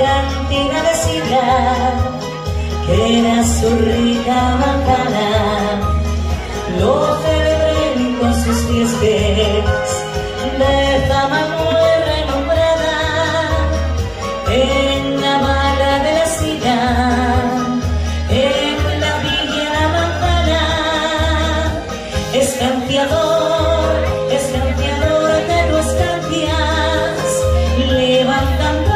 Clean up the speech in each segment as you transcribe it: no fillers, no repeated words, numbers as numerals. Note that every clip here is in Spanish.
cantina de sidra, que era su rica macana. Lo celebré con sus 10 veces de fama muy renombrada. En la mala de la silla, en la villa la manzana, es campeador de tus campias, levantando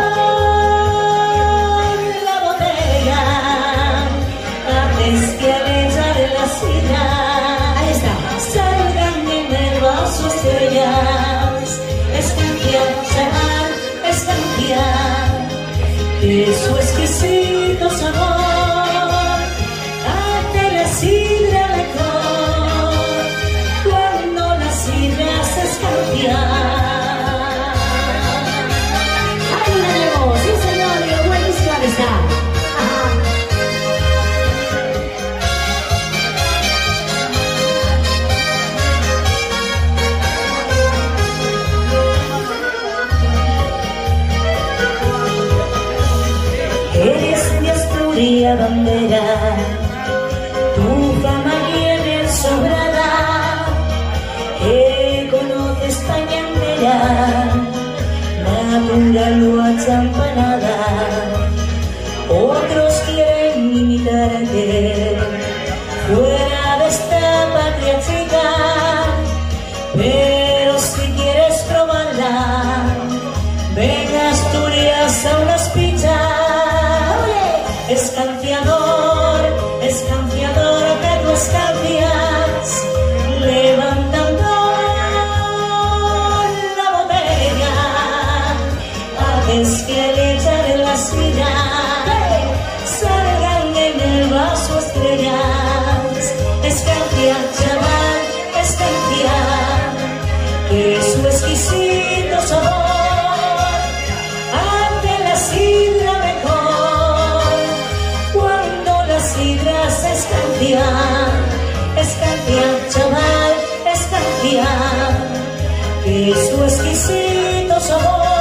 la botella, antes que al echar la silla, ahí está, salgan en el vaso estrellas. Es campear, chaval, es campear, de su exquisito sabor, hace la sidra mejor, cuando la sidra se escapea. ¡Ahí la tenemos! ¡Sí, señor! ¡Y buenísima que está! Eres mi Asturias bandera, tu fama viene sobrada, que conoce España entera, natural o achampanada. Otros quieren imitarte fuera de esta patria chica, pero si quieres probarla, ven a Asturias a unas pizzas. Es campeador de tus campias, levantando la botella, haces que al echar la silla, salgan en el vaso estrellas. Es campear, chaval, es campear, que su exquisito sabor hace la sidra mejor, cuando la sidra se escancia. Es campear, chaval, es campear, que su exquisito sabor